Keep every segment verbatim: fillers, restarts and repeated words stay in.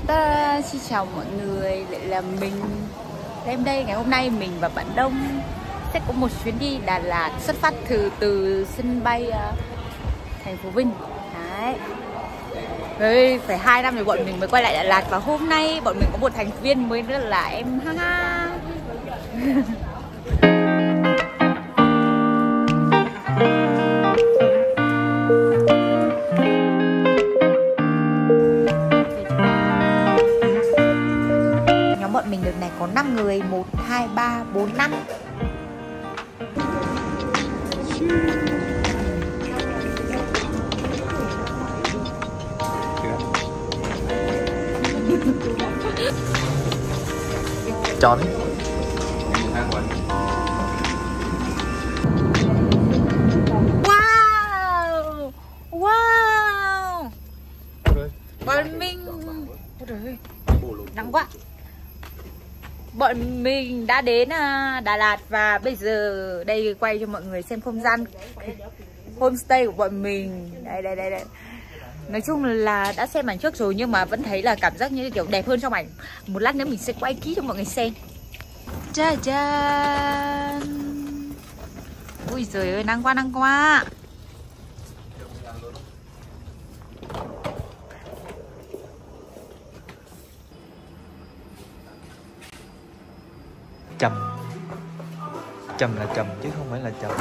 Ta xin chào mọi người, lại là mình Em đây. Ngày hôm nay mình và bạn Đông sẽ có một chuyến đi Đà Lạt, xuất phát từ từ sân bay uh, thành phố Vinh. Đấy. Đấy, phải hai năm rồi bọn mình mới quay lại Đà Lạt, và hôm nay bọn mình có một thành viên mới nữa là em ha ha. Bọn mình đợt này có năm người, một, hai, ba, bốn, năm. Tròn. Wow. Wow. Bọn mình nắng quá. Bọn mình đã đến Đà Lạt và bây giờ đây quay cho mọi người xem không gian homestay của bọn mình. Đây đây đây đây. Nói chung là đã xem ảnh trước rồi nhưng mà vẫn thấy là cảm giác như kiểu đẹp hơn trong ảnh. Một lát nữa mình sẽ quay kỹ cho mọi người xem. Cha cha. Ui giời ơi, nắng quá nắng quá. Trầm. Trầm là trầm chứ không phải là trầm.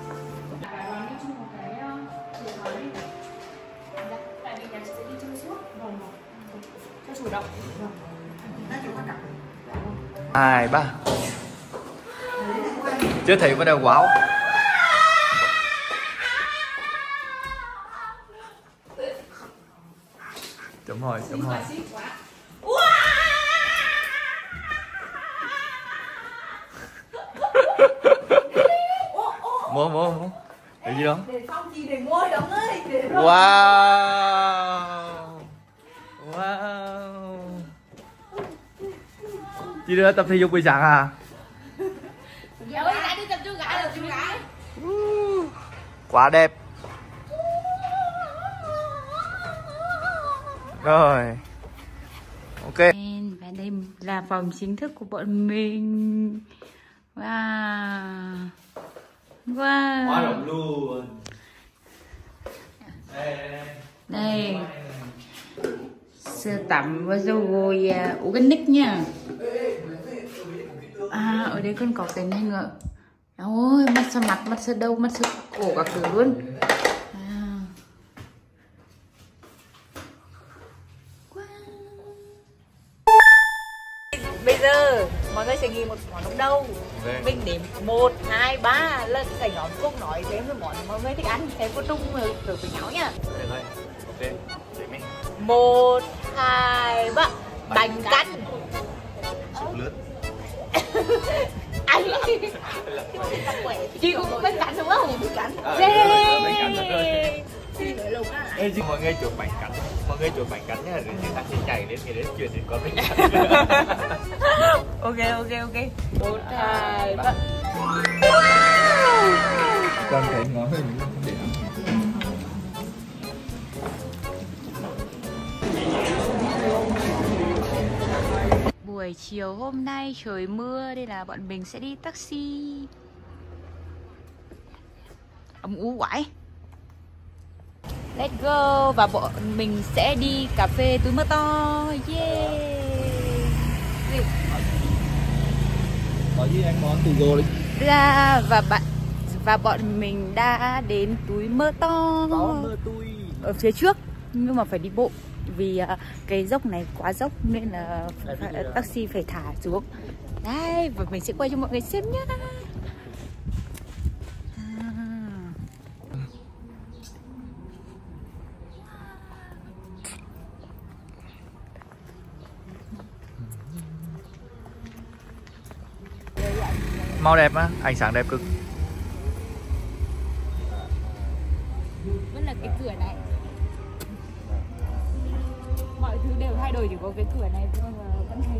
Hai ba. Chứ thị bắt đầu quảo. Chấm hồi, chấm hồi. Mua mua mua. Để gì đó? Để xong chị để mua đóng ơi. Wow. Wow. Chị đưa tập thể dục buổi sáng à? Dạ ơi, đã đi tập chú gái rồi, chú gái. Quá đẹp. Rồi. Ok. Và đây là phòng chính thức của bọn mình. Wow. Wow. Quá rộng luôn. Đây. Sơ tắm và dầu gội uh, organic nha. À, ở đây còn có cái này nữa. Ôi, massage mặt, massage đầu, massage cổ cả thứ luôn. À. Wow. Bây giờ mọi người sẽ ghi một món đúng đâu. Mình điểm một, hai, ba là sẽ nhóm cùng nói thêm cái món mọi người thích ăn. Em có chung thử với nhau nha. Ok. Một, hai, ba. Bánh canh. Sụp lướt. Anh chị cũng có bánh canh đúng không? Bánh canh. Ê, mọi người chuột bánh canh, mọi người chuột bánh canh nhá, rồi người ta sẽ chạy đến cái đến chuyện đến con bánh canh. Ok ok ok. Một, hai, ba. Con thấy ngon hơn để ăn. Buổi chiều hôm nay trời mưa nên là bọn mình sẽ đi taxi. Ấm ú quái. Let's go. Và bọn mình sẽ đi cà phê túi mưa to. Yeah. Có gì anh món tù gô đi. Ra và bạn và bọn mình đã đến túi mơ to. Có mơ tui ở phía trước nhưng mà phải đi bộ vì uh, cái dốc này quá dốc nên là phải, taxi phải thả xuống. Đây, và mình sẽ quay cho mọi người xem nhá. À. Màu đẹp á, ánh sáng đẹp cực. Vẫn là cái cửa này. Mọi thứ đều thay đổi, chỉ có cái cửa này thôi mà vẫn thấy.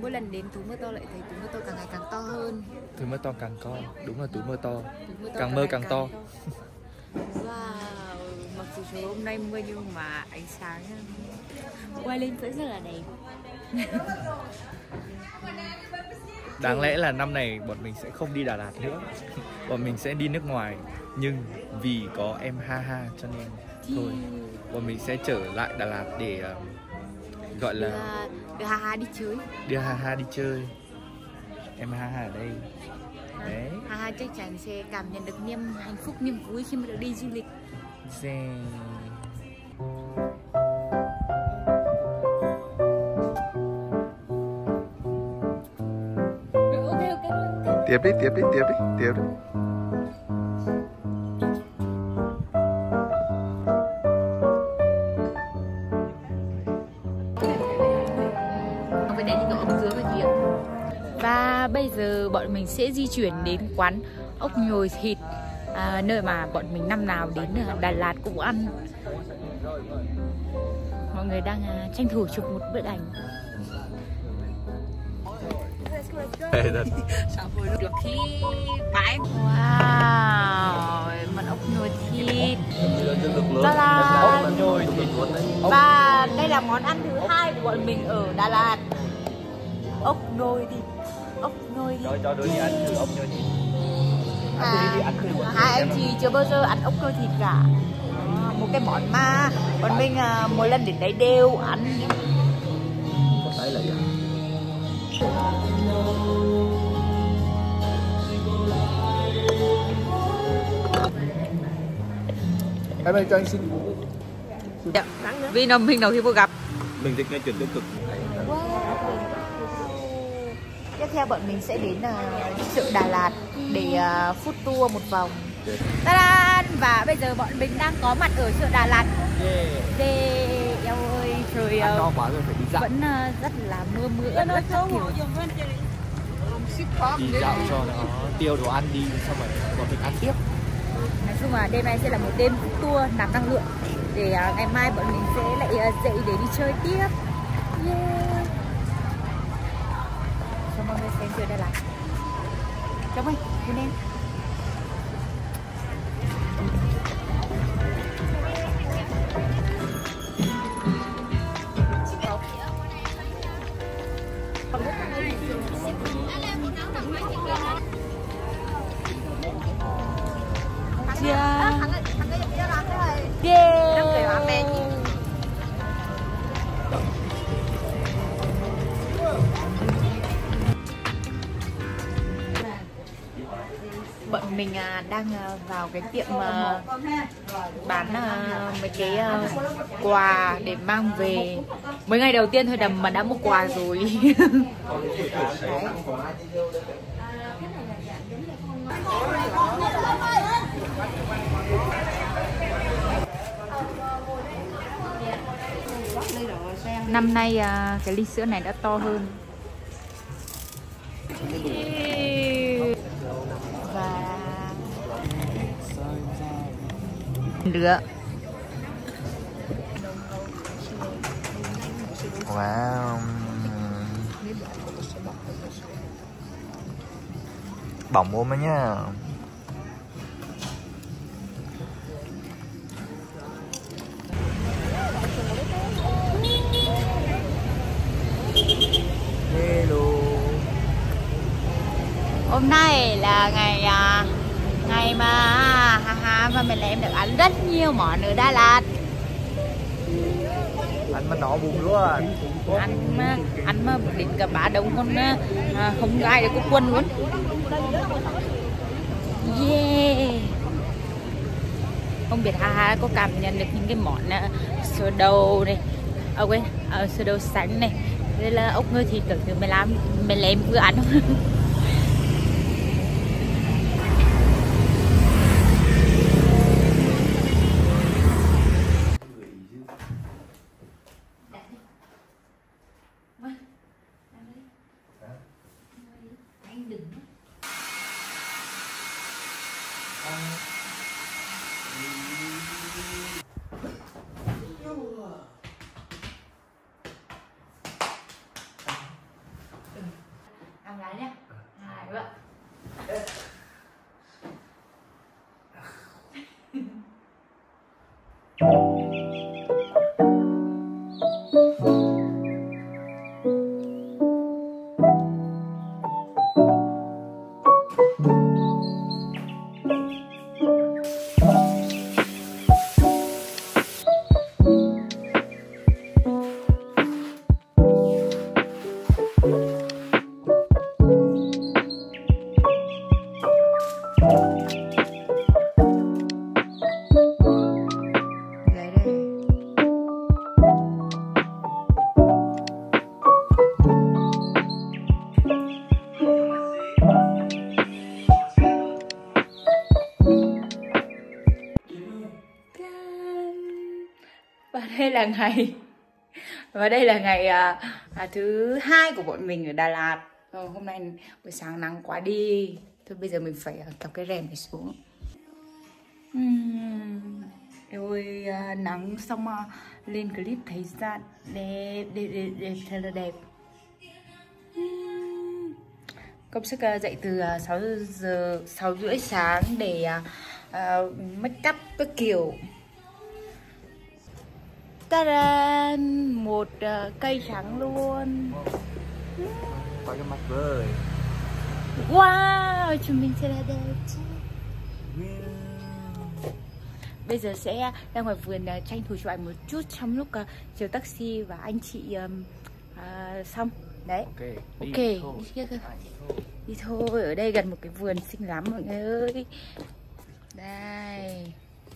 mỗi lần đến túi mưa to lại thấy túi mưa to càng ngày càng to hơn. Túi mưa to càng to, đúng là túi mưa to. Túi mưa to Càng mơ càng to. Wow, mặc dù trời hôm nay mưa nhưng mà ánh sáng quay lên vẫn rất là đẹp. Đáng lẽ là năm này bọn mình sẽ không đi Đà Lạt nữa. Bọn mình sẽ đi nước ngoài. Nhưng vì có em Ha Ha cho nên thôi, bọn mình sẽ trở lại Đà Lạt để uh, gọi là đưa, đưa Ha Ha đi chơi. Đưa Ha Ha đi chơi. Em Ha Ha ở đây. Đấy. Ha Ha chắc chắn sẽ cảm nhận được niềm hạnh phúc, niềm vui khi mà được đi du lịch. Xe. Tiếp đi, tiếp đi, tiếp đi, tiếp đi. Và bây giờ bọn mình sẽ di chuyển đến quán ốc nhồi thịt, à, nơi mà bọn mình năm nào đến Đà Lạt cũng ăn. Mọi người đang à, tranh thủ chụp một bức ảnh. Được khi bãi. Wow, món ốc nhồi thịt Đà Lạt. Và đây là món ăn thứ hai của bọn mình ở Đà Lạt. Ốc nhồi thịt. Ốc nhồi thịt. Cho cho đứa đi ăn thử ốc nhồi thịt. À, hai anh chị chưa bao giờ ăn ốc nhồi thịt cả. À, một cái món mà bọn mình à, mỗi lần đến đấy đều ăn. Đấy là gì? Em ơi cho anh xin. Dạ. Vì nó mình đầu khi vô gặp. Mình thích nghe chuyện tiêu cực. Wow. Tiếp theo bọn mình sẽ đến uh, chợ Đà Lạt để uh, food tour một vòng. Ta-da! Và bây giờ bọn mình đang có mặt ở chợ Đà Lạt. Yeah. Yeah. Eo ơi, trời Ăn no quá rồi phải đi dạo. Vẫn uh, rất là mưa mưa ướt ướt các kiểu. Đi dạo cho nó tiêu đồ ăn đi, xong rồi bọn mình ăn tiếp. Nói chung là đêm nay sẽ là một đêm tour nạp năng lượng để uh, ngày mai bọn mình sẽ lại uh, dậy để đi chơi tiếp. Yeah. Cho mọi người xem chợ Đà Lạt. Chồng ơi, bên em. Yeah. Yeah. Bọn mình à, đang à, vào cái tiệm à, bán à, mấy cái à, quà để mang về. Mấy ngày đầu tiên thôi đầm mà đã mua quà rồi. Năm nay à, cái ly sữa này đã to hơn. Và nữa. Wow. Bỏng ôm đó nha. Hello. Hôm nay là ngày à, ngày mà Ha Ha và mình là em được ăn rất nhiều món ở Đà Lạt. Ăn mà nó bụng luôn. Ăn ăn mà đến cả bá đông con à, không gai được có quân luôn. Yeah. Không biết Ha Ha có cảm nhận được những cái món uh, sữa đậu này, à quên, uh, sữa đậu xanh này, đây là ốc ngơi thịt từ từ mười lăm mười lăm vừa ăn không? cái nhá. Hai vậy. Và đây là ngày và đây là ngày à, à, thứ hai của bọn mình ở Đà Lạt. Rồi, hôm nay buổi sáng nắng quá đi. Thôi bây giờ mình phải uh, cặp cái rèm này xuống. uhm. Ôi uh, nắng xong uh, lên clip thấy ra đẹp đẹp đẹp đẹp thật là đẹp. uhm. Công sức uh, dậy từ uh, sáu giờ sáu rưỡi sáng để uh, uh, make up các kiểu. Ta-da! Một uh, cây trắng luôn. Quay cái mặt với. Wow, chúng mình sẽ là đẹp. Bây giờ sẽ ra ngoài vườn uh, tranh thủ chụp ảnh một chút trong lúc uh, chờ taxi và anh chị um, uh, xong. Đấy. Ok. Đi Ok. thôi. Đi, đi, đi thôi. Ở đây gần một cái vườn xinh lắm mọi người ơi. Đây.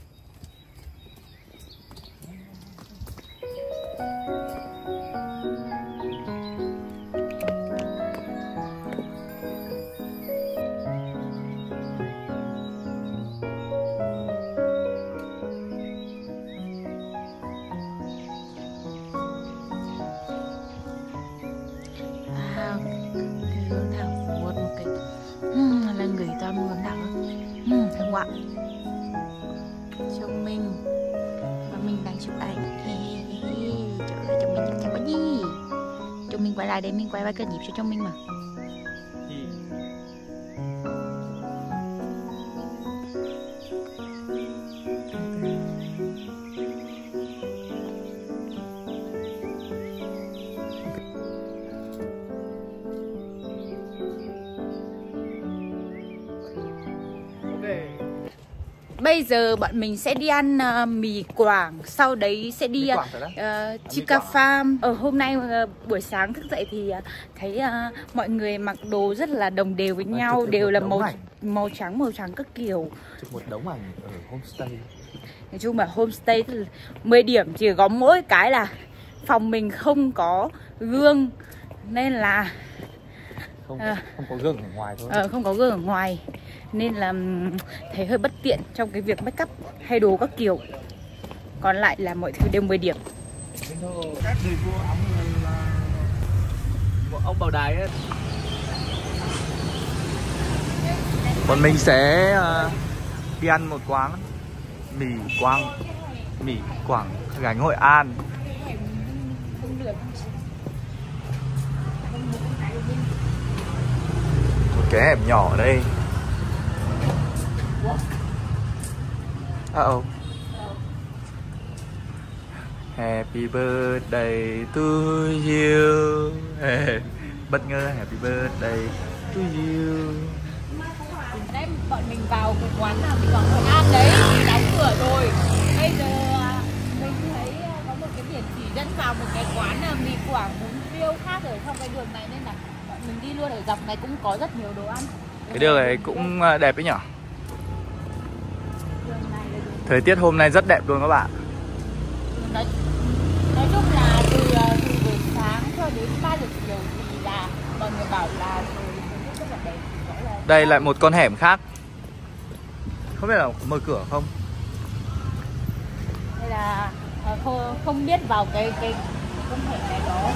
Không ạ. Chồng mình và mình đang chụp ảnh. Trời ơi, chồng mình chắc chắn quá gì. Chồng mình quay lại để mình quay vài cái nhịp cho chồng mình mà. Bây giờ bọn mình sẽ đi ăn uh, mì Quảng, sau đấy sẽ đi uh, Chica Farm. Ở hôm nay uh, buổi sáng thức dậy thì uh, thấy uh, mọi người mặc đồ rất là đồng đều với nhau, đều là màu màu trắng màu trắng các kiểu. Chụp một đống ảnh ở homestay. Nói chung là homestay thì mười điểm, chỉ có mỗi cái là phòng mình không có gương nên là Không, uh, không có gương ở ngoài thôi. uh, không có gương ở ngoài nên là thấy hơi bất tiện trong cái việc make up hay đồ các kiểu. Còn lại là mọi thứ đều mười điểm. Các người vua ông là ông bào đài ấy. Bọn mình sẽ uh, đi ăn một quán mì Quảng, mì Quảng gánh Hội An. Một cái hẻm nhỏ ở đây. Uh-oh. Happy birthday to you. Bất ngờ happy birthday to you. Đấy, bọn mình vào cái quán nào mì Quảng Hội An đấy, đóng cửa rồi. Bây giờ mình thấy có một cái biển chỉ dẫn vào một cái quán mì Quảng bún riêu khác ở trong cái đường này nên là bọn mình đi luôn. Ở dọc này cũng có rất nhiều đồ ăn. Cái đường này cũng đẹp đấy nhỉ. Thời tiết hôm nay rất đẹp luôn các bạn. Nói, nói chung là từ, từ buổi sáng cho đến ba giờ chiều thì là mọi người bảo là thời tiết rất là đẹp. Là... Đây lại một con hẻm khác. Không biết là mở cửa không? Đây là không, không biết vào cái cái con hẻm này đó.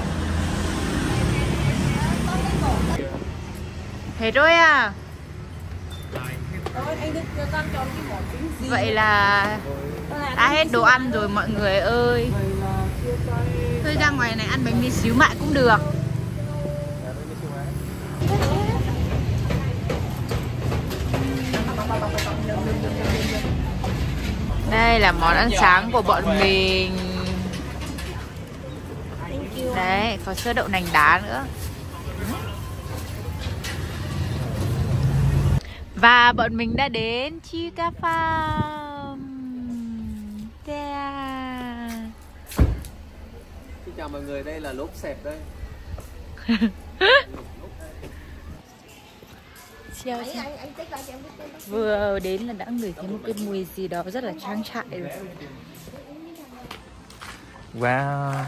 Thế rồi à? Vậy là đã hết đồ ăn rồi mọi người ơi. Thôi ra ngoài này ăn bánh mì xíu mại cũng được. Đây là món ăn sáng của bọn mình. Đấy, có sữa đậu nành đá nữa. Và bọn mình đã đến Chica Farm. Yeah. Xin chào mọi người, đây là lốp xẹp đây. Vừa đến là đã ngửi thấy một cái mùi gì đó rất là trang trại rồi. Wow.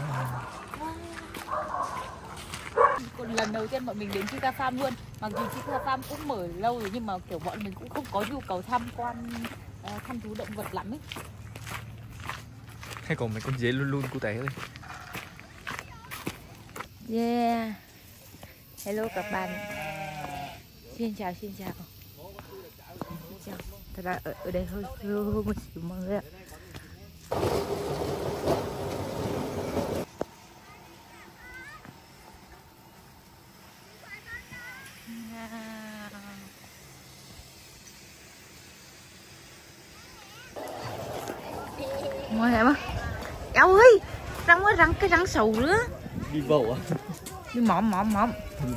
Còn lần đầu tiên bọn mình đến Chica Farm luôn. Mặc dù Chica Farm cũng mở lâu rồi nhưng mà kiểu bọn mình cũng không có nhu cầu tham quan uh, thăm thú động vật lắm ấy. Hay còn mấy con dế luôn luôn cụ thể thôi. Yeah. Hello các bạn. Xin chào, xin chào. Xin chào. Thật ra ở, ở đây hơi hơi hơi một xíu mọi người ạ. Ngồi em á. Eo ơi, răng ơi, răng cái răng sầu nữa. Đi bầu à? Đi mỏm mỏm mỏm.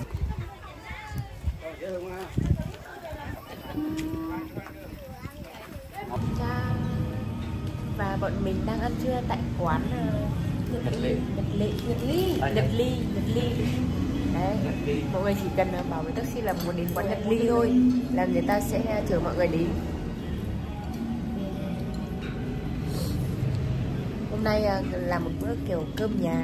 Và bọn mình đang ăn trưa tại quán uh, Nhật Lị, Nhật Lị, Nhật Ly, Nhật Ly, Nhật Ly. Đấy, mọi người chỉ cần bảo với taxi là muốn đến quán Nhật Ly thôi là người ta sẽ chở mọi người đến. Hôm nay là một bữa kiểu cơm nhà.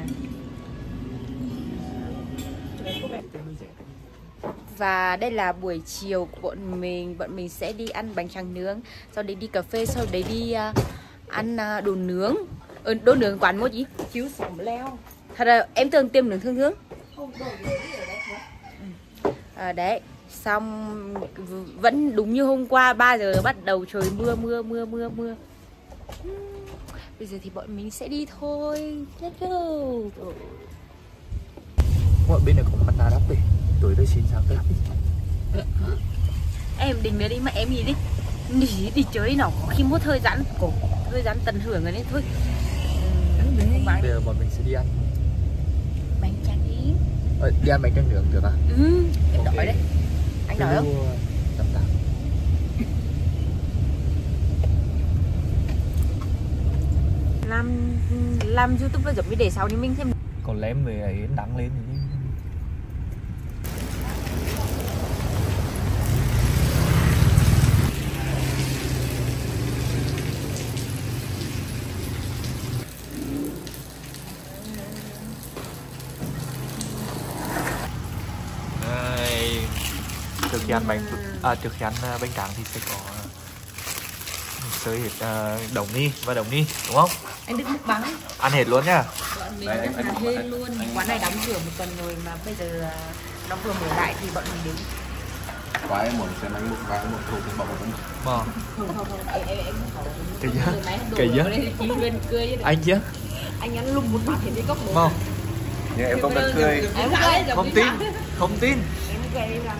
Và đây là buổi chiều của bọn mình. Bọn mình sẽ đi ăn bánh tráng nướng, sau đấy đi cà phê, sau đấy đi uh, ăn uh, đồ nướng. Ừ, đồ nướng quán một gì? Chiếu sẩm leo. Thật là em thường tiêm nướng thương thương. À, đấy, xong vẫn đúng như hôm qua ba giờ bắt đầu trời mưa mưa mưa mưa mưa. Bây giờ thì bọn mình sẽ đi thôi. Let's go. Mọi bên này có Honda đắp đi. Tối đây xin sao cái đắp đi. Em định nữa đi mà em gì đi. Đi, đi chơi nó có khi một thời gian cổ thời gian tận hưởng rồi đấy thôi. Ừ, bây giờ bọn mình sẽ đi ăn bánh tráng nướng. ờ, đi ăn bánh tráng nướng được à? Ừ, em đói đấy. Anh đói không? Tầm tầm. Làm làm YouTube giống như để sau thì mình thêm. Còn lém về ấy đắng lên thì trước khi ăn bánh à, trước khi ăn bánh tráng thì sẽ có sới hết uh, đồng ni và đồng ni đúng không? Anh đừng múc bắn. Ăn hết luôn nhá. Bọn mình ăn hết luôn. Quán này đóng cửa một tuần rồi mà bây giờ nó vừa mở lại thì bọn mình đến. Quá em muốn xem anh múc vàng một thùng thì bỏ một tấm. Mà. Không không không, em em em không. Cái gì? Cái gì? Anh chứ? Anh ăn lùm một bát thì đi cốc một. Mà. Nhưng em không cần cười. Không tin, không tin. Em cười là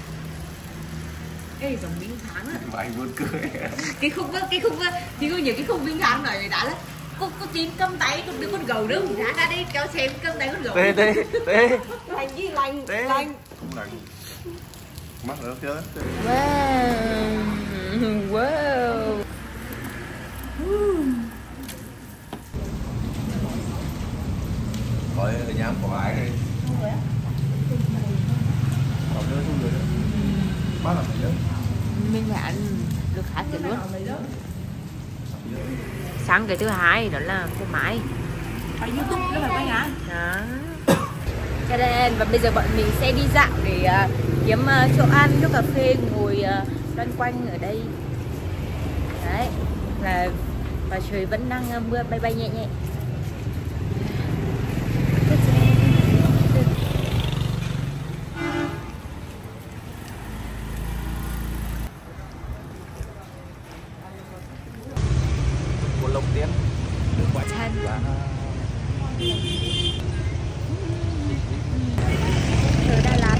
ê giống Minh Thắng á. Mà anh muốn cười. Cái khúc á, cái khúc á, thì có nhiều cái khúc Minh Thắng này đã lắm. Cô cô chín cầm tay con đứa con gầu đó ra ra đi cho xem cầm tay con gầu. Tê tê tê. Lành gì lành, lành. Không lành. Mắt nó chứ. Wow. Wow. Thôi ở nhà có ai đây. Còn nữa không được. Má làm gì đó. Mình phải ăn được khá kiểu luôn. Sáng cái thứ hai đó là phô mai. Ở YouTube đó là quay hả? Đó. Cho nên và bây giờ bọn mình sẽ đi dạo để uh, kiếm uh, chỗ ăn, chỗ cà phê ngồi uh, loanh quanh ở đây. Đấy. Và và trời vẫn đang uh, mưa bay bay nhẹ nhẹ. Một lồng tiên được quá Chân. và Ở Đà Lạt.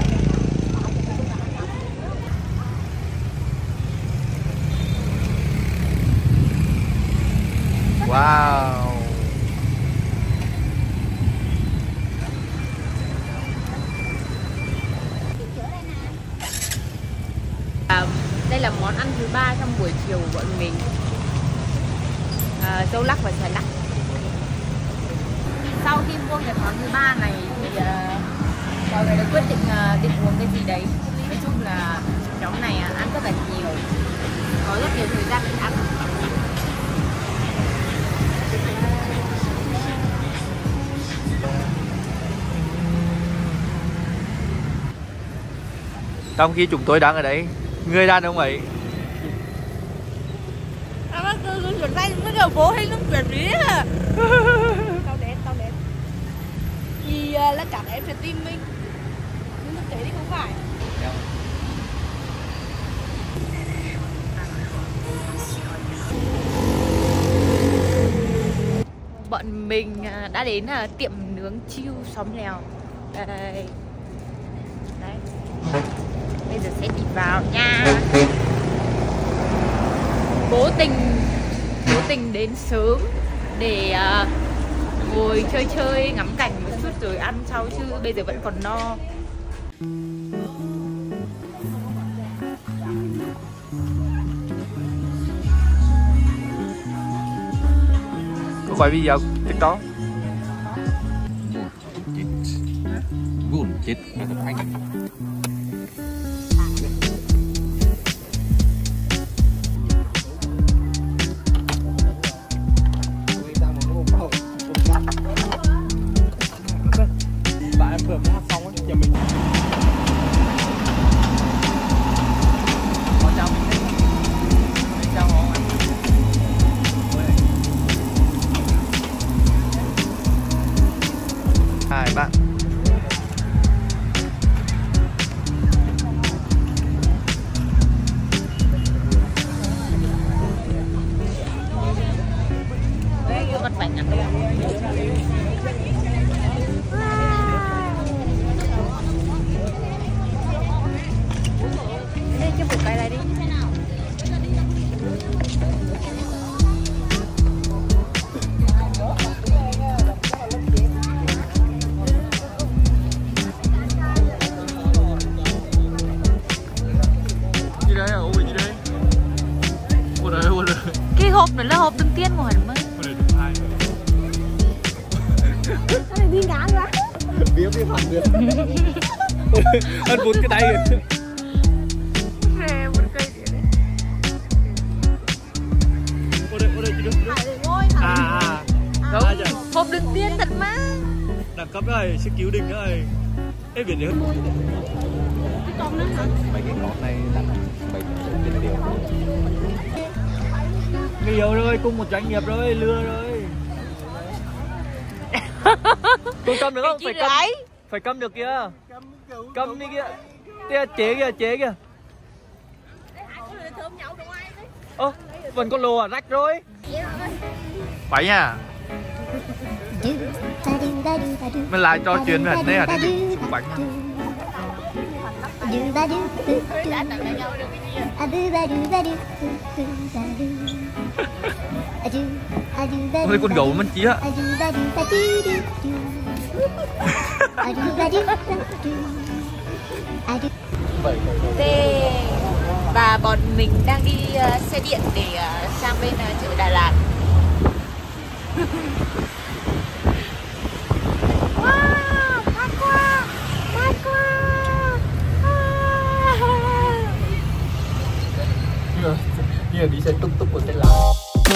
Đây là món ăn thứ ba trong buổi chiều của bọn mình. À, dâu lắc và xoài lắc. Sau khi mua cái món thứ ba này thì uh, mọi người đã quyết định uh, định uống cái gì đấy. Nói chung là nhóm này uh, ăn rất là nhiều, có rất nhiều thời gian để ăn. Trong khi chúng tôi đang ở đấy, người đàn ông ấy chuyển tay mới đầu bố hay nó chuyển đi à. Tao đến, tao đến. Thì uh, là cả em sẽ tin mình. Nhưng thực tế thì không phải. Bọn mình đã đến uh, tiệm nướng chiêu xóm lèo. Đây. Đấy. Bây giờ sẽ đi vào nha. Cố tình Cố tình đến sớm để uh, ngồi chơi chơi ngắm cảnh một chút rồi ăn sau, chứ bây giờ vẫn còn no. có quay video TikTok. Vụn chết là thật anh. Bạn vừa mới hát xong ấy, nhà mình. Họ chào mình đấy. Mình chào họ. Hai bạn. Đấy, con bánh ăn đây. Đây cho một cái này đi. Gì đấy à? Ôi gì đấy? Ôi đấy, ôi đấy. Cái hộp này là hộp đựng tiền của hẳn mới. Ôi đấy, đúng hai. Cái này đi ngán quá. Biết biết hẳn được. Ăn bốn cái tay kìa. Nè, một cây gì đấy. Ôi đây, ôi đây, chị đứng. Phải để ngôi À, à. Không, À, dạ. hộp đựng tiền thật mà. Đẳng cấp này, sẽ cứu đình này. Ê, biển đấy. Còn nữa hả? Mấy cái món này là mấy cái tiền điều. Nhiều rồi, cùng một doanh nghiệp rồi, lừa rồi. Tôi cầm được không? Phải cầm. Phải cầm được kìa. Cầm đi kìa. Tia chế kìa, chế kìa. Ơ, vẫn còn lồ à, rách rồi. Phải nha. Mình lại trò chuyện với hẳn đây hả? Đây bánh hả? Ôi con gấu mình chí á. Thế và bọn mình đang đi uh, xe điện để uh, sang bên uh, chợ Đà Lạt. Wow, mát quá, mát quá. Như là đi xe túc túc của tên lão.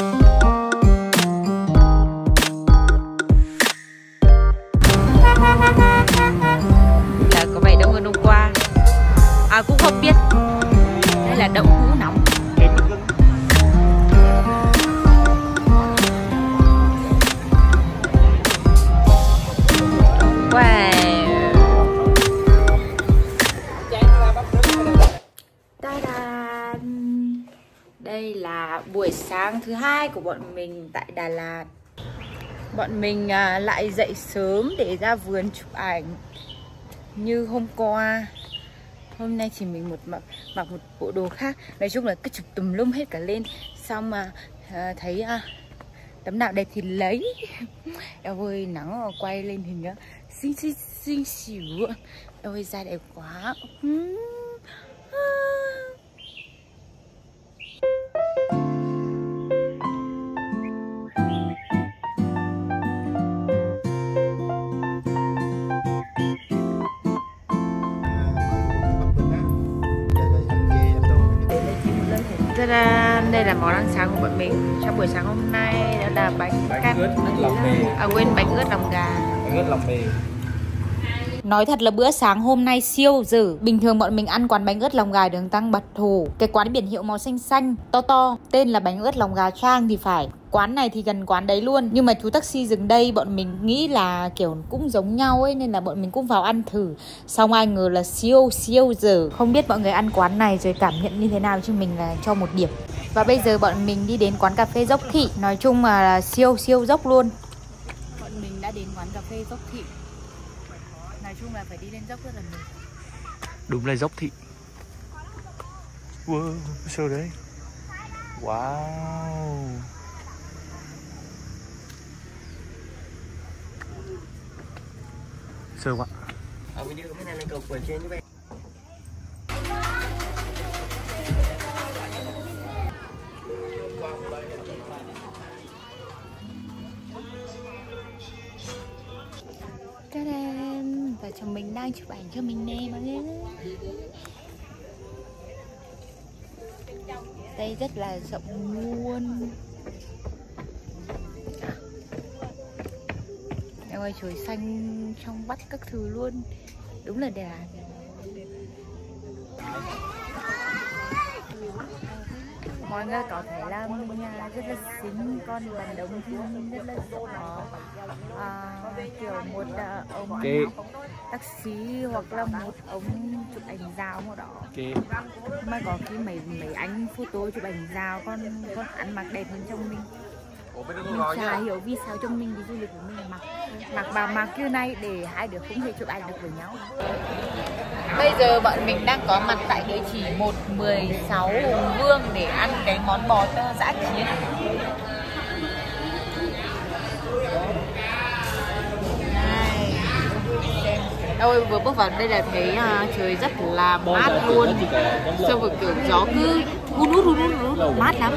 Là có vẻ đông hơn hôm qua. À cũng không biết. Đây là đậu hũ nóng. Wow. Ta-da. Đây là buổi sáng thứ hai của bọn mình tại Đà Lạt. Bọn mình à, lại dậy sớm để ra vườn chụp ảnh như hôm qua. Hôm nay chỉ mình một mặc, mặc một bộ đồ khác. Nói chung là cứ chụp tùm lum hết cả lên. Xong mà à, thấy à, tấm nào đẹp thì lấy. Eo ơi, nắng mà quay lên hình đó xinh xinh xinh xỉu. Eo ơi, da đẹp quá. Ta-da! Đây là món ăn sáng của bọn mình trong buổi sáng hôm nay, đó là bánh, Bánh căn ướt lòng mề. à quên bánh ướt lòng gà. Bánh ướt lòng mề. Nói thật là bữa sáng hôm nay siêu dở. Bình thường bọn mình ăn quán bánh ướt lòng gà đường Tăng Bạch Hồ, cái quán biển hiệu màu xanh xanh to to, tên là bánh ướt lòng gà Trang thì phải. Quán này thì gần quán đấy luôn. Nhưng mà chú taxi dừng đây, bọn mình nghĩ là kiểu cũng giống nhau ấy, nên là bọn mình cũng vào ăn thử. Xong ai ngờ là siêu siêu dở. Không biết mọi người ăn quán này rồi cảm nhận như thế nào, chứ mình là cho một điểm. Và bây giờ bọn mình đi đến quán cà phê Dốc Thị. Nói chung là siêu siêu dốc luôn. Bọn mình đã đến quán cà phê Dốc Thị. Nói chung là phải đi lên dốc rất là mệt. Đúng là Dốc Thị. Wow, sao đấy? Wow. Sơ quá. Ở video cái này lên cầu quần trên như vậy. Ta-da! Và chồng mình đang chụp ảnh cho mình nè mọi người. Đây rất là rộng luôn. Ôi trời xanh trong vắt các thứ luôn. Đúng là Đà Lạt. Mọi người có thể là nhà rất là xinh, con đàn đông thiên rất là nhỏ. À, kiểu một uh, ông Okay. taxi hoặc là một ông chụp ảnh rào màu đỏ. Okay. Mà có khi mấy mấy anh photo chụp ảnh rào, con con ăn mặc đẹp hơn trong mình. Mình chả hiểu vì sao trong mình đi du lịch của mình mặc mặc bà mặc như này để hai đứa không thể chụp ảnh được với nhau. Bây giờ bọn mình đang có mặt tại địa chỉ một mười sáu Hùng Vương để ăn cái món bò tơ dã chiến. Này, xem. Ôi, vừa bước vào đây là thấy uh, trời rất là mát luôn. Xong rồi kiểu gió cứ hun hút hun hút hun hút, mát lắm.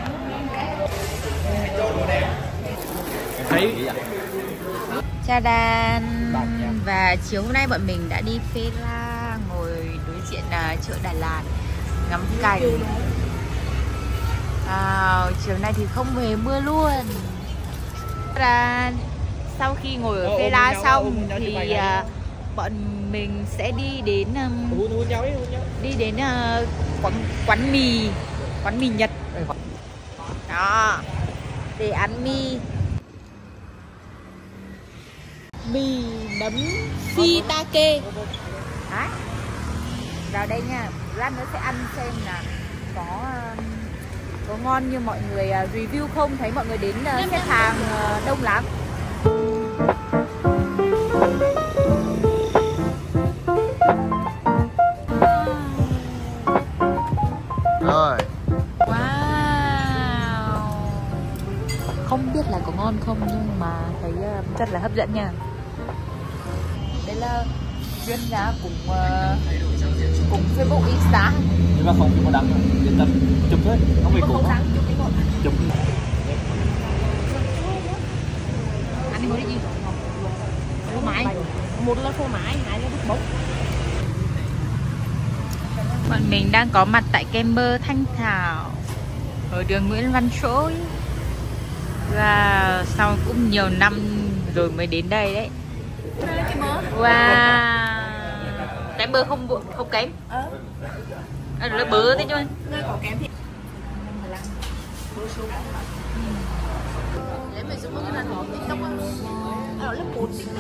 Thấy Cha-đan. Và chiều hôm nay bọn mình đã đi Phê La, ngồi đối diện là chợ Đà Lạt, ngắm cảnh. À, chiều nay thì không hề mưa luôn. Cha-đan. Sau khi ngồi ở Phê La xong thì uh, bọn mình sẽ đi đến um, đi đến uh, quán, quán mì quán mì Nhật đó để ăn mì mì nấm shiitake. Đấy, vào đây nha, lát nữa sẽ ăn xem là có um, có ngon như mọi người uh, review không. Thấy mọi người đến uh, xếp hàng uh, đông lắm. Rồi. Wow. Không biết là có ngon không nhưng mà thấy uh, rất là hấp dẫn nha. Đây là chuyên gia cùng uh, cùng Facebook Insta. nhưng mà không có đăng yên tâm chụp thôi, không bị cũ chụp. Anh đi mua cái gì? Phô mãi. Một là phô mãi, hai là bút bốc. Bọn mình đang có mặt tại Camper Thanh Thảo ở đường Nguyễn Văn Trỗi. Và sau cũng nhiều năm rồi mới đến đây đấy. Wow. Cái bơ không không kém. Ờ. À, nó bơ thế chứ. Nơi có kém thì. Để mình xuống cái này tí tông á. Ở lớp một tí.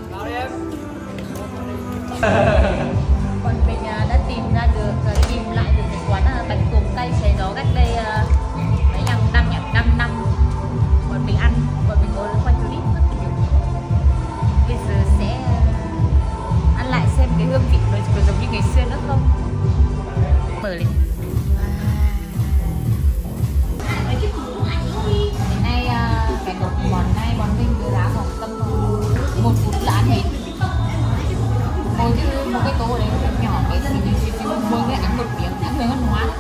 Bọn mình đã tìm ra được, tìm lại được cái quán bánh tuồng tay xé gió cách đây mấy năm năm nhỉ, năm năm. Bọn mình ăn, bọn mình có quay clip rất nhiều. Bây giờ sẽ ăn lại xem cái hương vị nó có giống như ngày xưa nữa không. Mở lên. Hôm nay cái món này bọn mình đưa ra khoảng tầm một phút là ăn hết. Một cái một cái tô đấy nhỏ cái gì mình chỉ chịu mỗi người ăn một miếng, ăn người ngon hóa.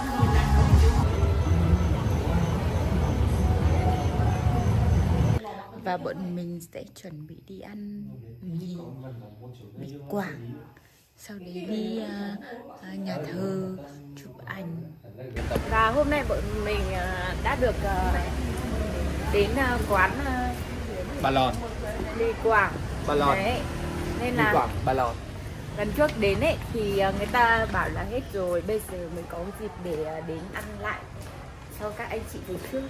Và bọn mình sẽ chuẩn bị đi ăn mì mì Quảng sau đấy đi uh, uh, nhà thờ chụp ảnh. Và hôm nay bọn mình uh, đã được uh, đến uh, quán uh, Bà Lòn, Lê Quảng. Bà Lòn. Đấy. Nên Đi là Quảng, Bà Lòn. lần trước đến ấy thì uh, người ta bảo là hết rồi, bây giờ mới có dịp để uh, đến ăn lại cho các anh chị từ trước.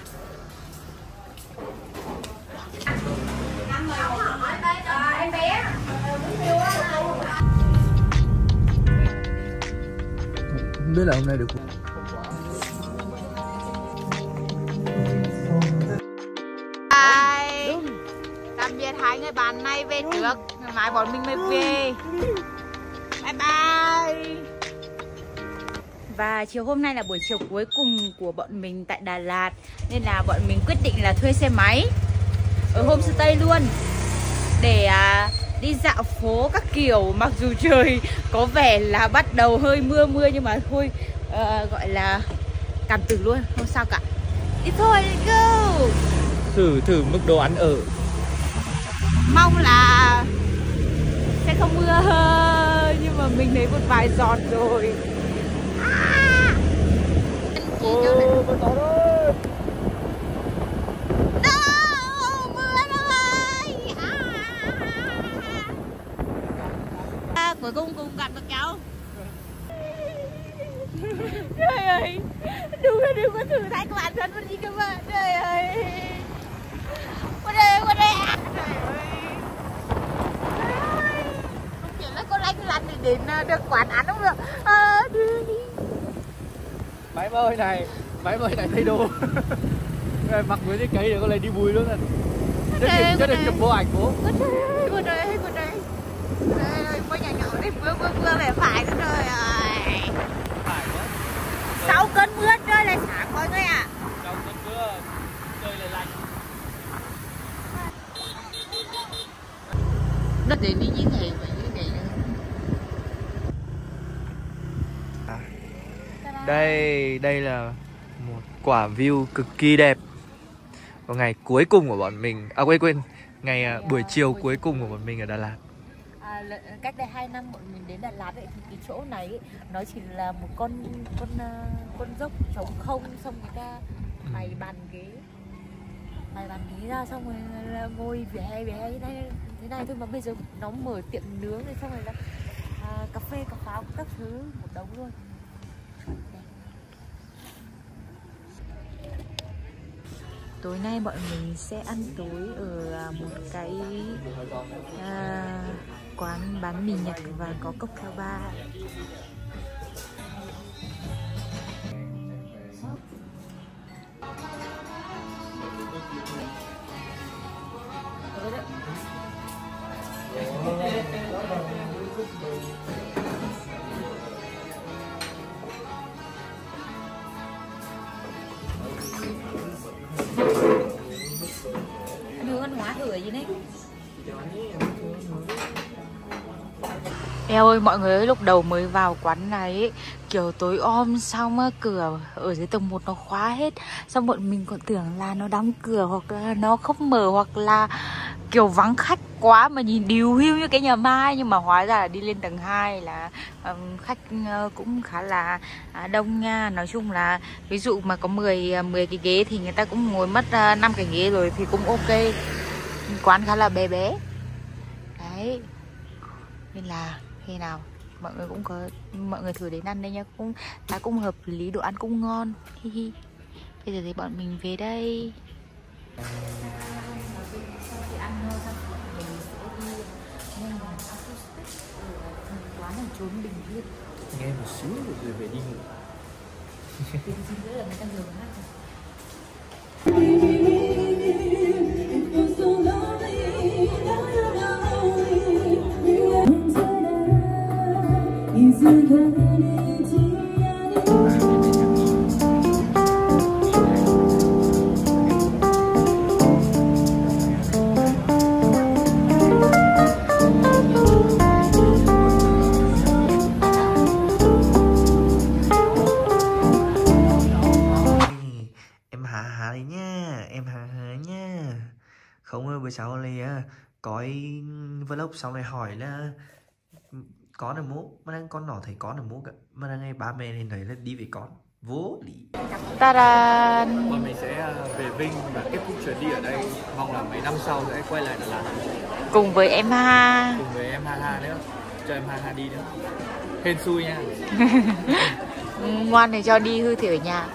Em bé Không biết là hôm nay được bye. Tạm biệt hai người bạn này về trước, ngày mai bọn mình mới về. Bye bye. Và chiều hôm nay là buổi chiều cuối cùng của bọn mình tại Đà Lạt, nên là bọn mình quyết định là thuê xe máy ở homestay luôn để à, đi dạo phố các kiểu. Mặc dù trời có vẻ là bắt đầu hơi mưa mưa nhưng mà thôi, uh, gọi là cảm tử luôn, không sao cả. Đi thôi, let's go. thử thử mức độ ăn ở. Mong là sẽ không mưa nhưng mà mình thấy một vài giọt rồi. À! Ô, mưa to đấy. No, mưa rồi. À. À, cuối cùng cùng gặp được cháu. Trời ơi, đừng đừng có thử thách của bản thân mình đi các bạn. Trời ơi, qua đây qua đây. Trời ơi, không chỉ là con lanh lạnh để đến được quán ăn không được. À, Máy bơi này, máy bơi này thay đồ. Rồi mặc với cái cây để con này đi bùi luôn. Rất định, rất định chụp bộ ảnh bố. Qua đây, qua đây. Trời ơi, mới nhỏ nhỏ đi mưa mưa mưa về phải nữa rồi. Phải quá. Sau cơn mưa trời lại sáng mọi người ạ. Trong cơn mưa trời lại lạnh. Đất đến đi như thế vậy như thế nữa. Đây, đây là một quả view cực kỳ đẹp vào ngày cuối cùng của bọn mình. À quên quên, ngày à, buổi chiều cuối cùng của bọn mình ở Đà Lạt. À, cách đây hai năm bọn mình đến Đà Lạt ấy, thì cái chỗ này ấy, nó chỉ là một con con con dốc trống không, xong người ta bày bàn ghế bày bàn ghế ra, xong rồi là ngồi vỉa hè vỉa hè thế này, thế này thôi, mà bây giờ nó mở tiệm nướng này, xong rồi là à, cà phê cà pháo các thứ một đống luôn. Tối nay bọn mình sẽ ăn tối ở một cái à, quán bán mì Nhật và có cocktail bar. Đưa văn hóa thử gì đấy. Eo ơi, mọi người ơi, lúc đầu mới vào quán này ấy, kiểu tối om, xong cửa ở dưới tầng một nó khóa hết. Xong bọn mình còn tưởng là nó đóng cửa hoặc là nó không mở, hoặc là kiểu vắng khách quá mà nhìn điều hưu như cái nhà Mai. Nhưng mà hóa ra là đi lên tầng hai là um, khách uh, cũng khá là uh, đông nha. Nói chung là ví dụ mà có mười, mười cái ghế thì người ta cũng ngồi mất uh, năm cái ghế rồi thì cũng ok. Quán khá là bé bé. Đấy. Nên là khi nào mọi người cũng có, mọi người thử đến ăn đây nhá, cũng giá cũng hợp lý, đồ ăn cũng ngon. Hi hi. Bây giờ thì bọn mình về đây. Ăn xong mình sẽ đi nghe nhạc acoustic ở quán ở chốn Bình Yên. Nghe một xíu rồi về đi ngủ. Tiếng gì nữa là người ta ngừng hát rồi. Không ơi, bữa sau này á, có vlog sau này hỏi là con ở mũ mà đang con nhỏ thấy con ở mũ cả mà đang nghe ba mẹ nên thấy là đi với con vô lý. Ta-da! Bọn mình sẽ về Vinh và kết thúc chuyến đi ở đây. Mong là mấy năm sau sẽ quay lại Đà Lạt Cùng với em Ha. cùng với em Ha Ha nữa, cho em Ha Ha đi nữa. Hên xui nha. Ngoan thì cho đi, hư thì ở nhà.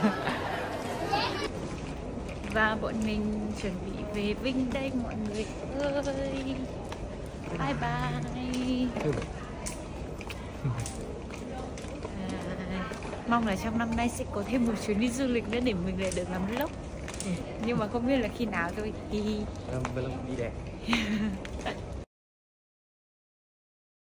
Và bọn mình chuẩn bị về Vinh đây mọi người ơi. Bye bye. À, mong là trong năm nay sẽ có thêm một chuyến đi du lịch nữa để mình lại được làm vlog. Nhưng mà không biết là khi nào thôi. Vlog đi đẹp.